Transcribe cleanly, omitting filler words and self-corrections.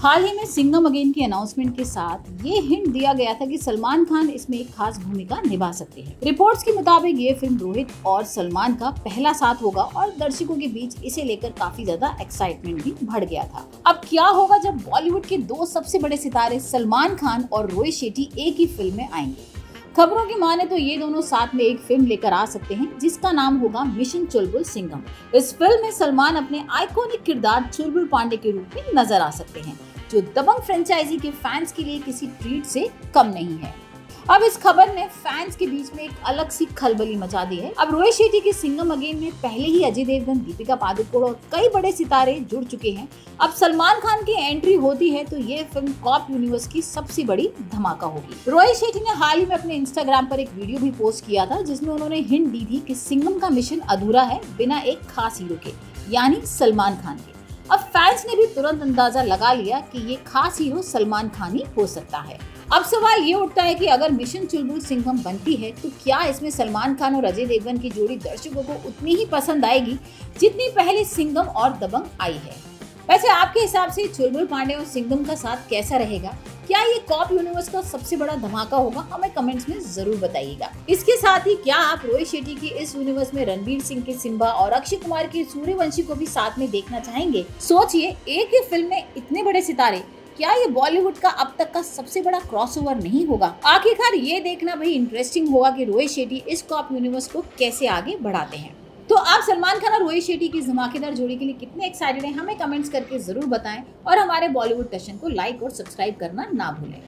हाल ही में सिंघम अगेन की अनाउंसमेंट के साथ ये हिंट दिया गया था कि सलमान खान इसमें एक खास भूमिका निभा सकते हैं। रिपोर्ट्स के मुताबिक ये फिल्म रोहित और सलमान का पहला साथ होगा और दर्शकों के बीच इसे लेकर काफी ज्यादा एक्साइटमेंट भी बढ़ गया था। अब क्या होगा जब बॉलीवुड के दो सबसे बड़े सितारे सलमान खान और रोहित शेट्टी एक ही फिल्म में आएंगे। खबरों की माने तो ये दोनों साथ में एक फिल्म लेकर आ सकते हैं जिसका नाम होगा मिशन चुलबुल सिंघम। इस फिल्म में सलमान अपने आइकॉनिक किरदार चुलबुल पांडे के रूप में नजर आ सकते हैं, जो दबंग फ्रेंचाइजी के फैंस के लिए किसी ट्रीट से कम नहीं है। अब इस खबर ने फैंस के बीच में एक अलग सी खलबली मचा दी है। अब रोहित शेट्टी के सिंघम अगेन में पहले ही अजय देवगन, दीपिका पादुकोण और कई बड़े सितारे जुड़ चुके हैं। अब सलमान खान की एंट्री होती है तो ये फिल्म कॉप यूनिवर्स की सबसे बड़ी धमाका होगी। रोहित शेट्टी ने हाल ही में अपने इंस्टाग्राम पर एक वीडियो भी पोस्ट किया था जिसमें उन्होंने हिंट दी थी कि सिंघम का मिशन अधूरा है बिना एक खास हीरो के, यानी सलमान खान के। अब फैंस ने भी तुरंत अंदाजा लगा लिया कि ये खास हीरो सलमान खान ही हो सकता है। अब सवाल ये उठता है कि अगर मिशन चुलबुल सिंघम बनती है तो क्या इसमें सलमान खान और अजय देवगन की जोड़ी दर्शकों को उतनी ही पसंद आएगी जितनी पहले सिंघम और दबंग आई है। वैसे आपके हिसाब से चुलबुल पांडे और सिंघम का साथ कैसा रहेगा? क्या ये कॉप यूनिवर्स का सबसे बड़ा धमाका होगा? हमें कमेंट्स में जरूर बताइएगा। इसके साथ ही क्या आप रोहित शेट्टी की इस यूनिवर्स में रणवीर सिंह के सिम्बा और अक्षय कुमार के सूर्यवंशी को भी साथ में देखना चाहेंगे? सोचिए, एक ही फिल्म में इतने बड़े सितारे, क्या ये बॉलीवुड का अब तक का सबसे बड़ा क्रॉसओवर नहीं होगा? आखिरकार ये देखना भाई इंटरेस्टिंग होगा कि रोहित शेट्टी इस कॉप यूनिवर्स को कैसे आगे बढ़ाते हैं। तो आप सलमान खान और रोहित शेट्टी की धमाकेदार जोड़ी के लिए कितने एक्साइटेड हैं? हमें कमेंट्स करके जरूर बताएं और हमारे बॉलीवुड टशन को लाइक और सब्सक्राइब करना ना भूलें।